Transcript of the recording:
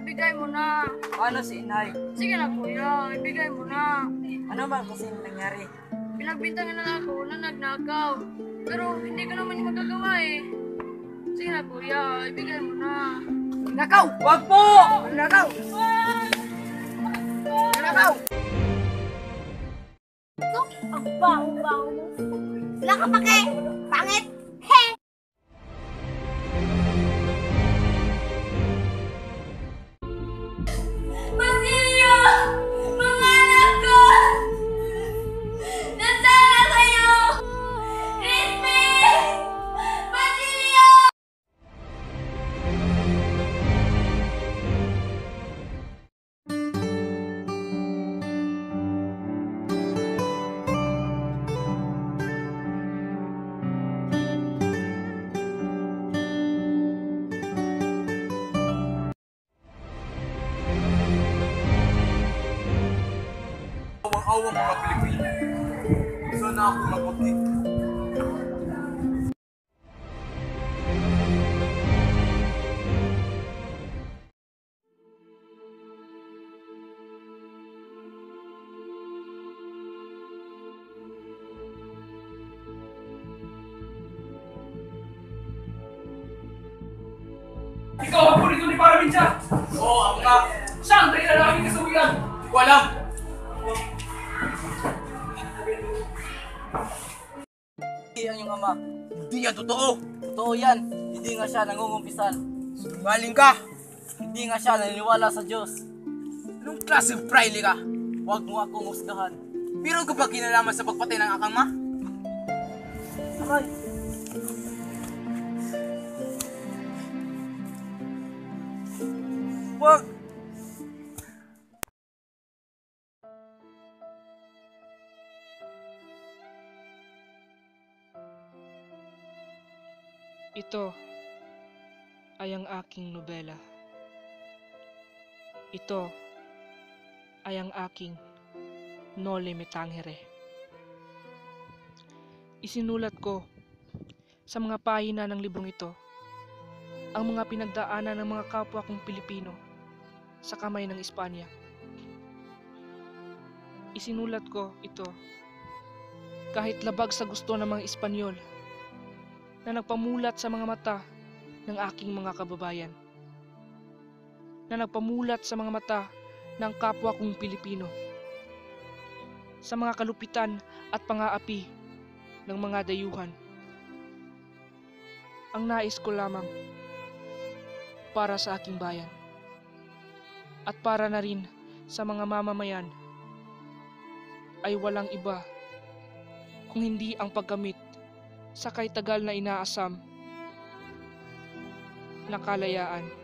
ibigay mo na. Paano si inay? Sige na kuya, ibigay mo na. Ano ba kasi nangyari? Pinagbintangan na ako na nagnakaw. Pero hindi ko naman yung magagawa eh. Sige na kuya, ibigay mo na. Nakaw! Wag po! Nakaw! Nakaw! Ito, ang baho-baho mo. Wala ka pake! Pangit! He! Basilio! Mga anak ko! Nasaan na kayo? Crispy! Basilio! Awang-awang mga Pilipino. Sana ako maputi. Ikaw ang pulito ni Paraminsa! Oo, ako nga. Saan tayo na namin kasawian? Hindi ko alam. Hindi ang iyong ama. Hindi yan totoo. Totoo yan. Hindi nga siya nangungumpisan. Sinungaling ka. Hindi nga siya naniniwala sa Diyos. Anong klaseng praile ka? Huwag mo akong husgahan. Pero ka ba kinalaman sa pagpatay ng akang ma? Aray! Wag! Ito ay ang aking nobela. Ito ay ang aking Noli Me Tangere. Isinulat ko sa mga pahina ng librong ito ang mga pinagdaanan ng mga kapwa kong Pilipino sa kamay ng Espanya. Isinulat ko ito kahit labag sa gusto ng mga Espanyol na nagpamulat sa mga mata ng aking mga kababayan, na nagpamulat sa mga mata ng kapwa kong Pilipino, sa mga kalupitan at pang-aapi ng mga dayuhan. Ang nais ko lamang para sa aking bayan at para na rin sa mga mamamayan ay walang iba kung hindi ang paggamit sa kay tagal na inaasam na kalayaan.